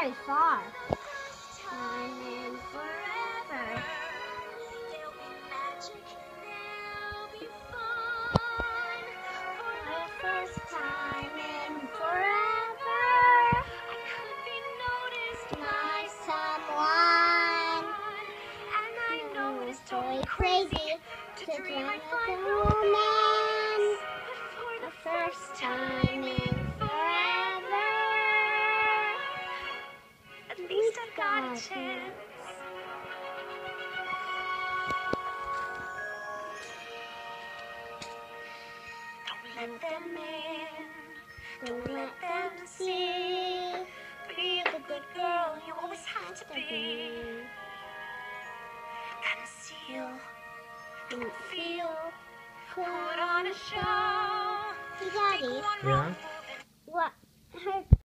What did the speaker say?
very far. Time in forever. There'll be magic, there'll be fun. For the first time in forever, I could be noticed by someone. And I know it's totally crazy crazy to dream I of find a romance. But for The the first first time time in in forever, at least I've got a chance. Don't let them in, don't let them see. Be the good girl you always have to be. Conceal, don't feel, put on a show. Daddy. Take one Yeah? wrong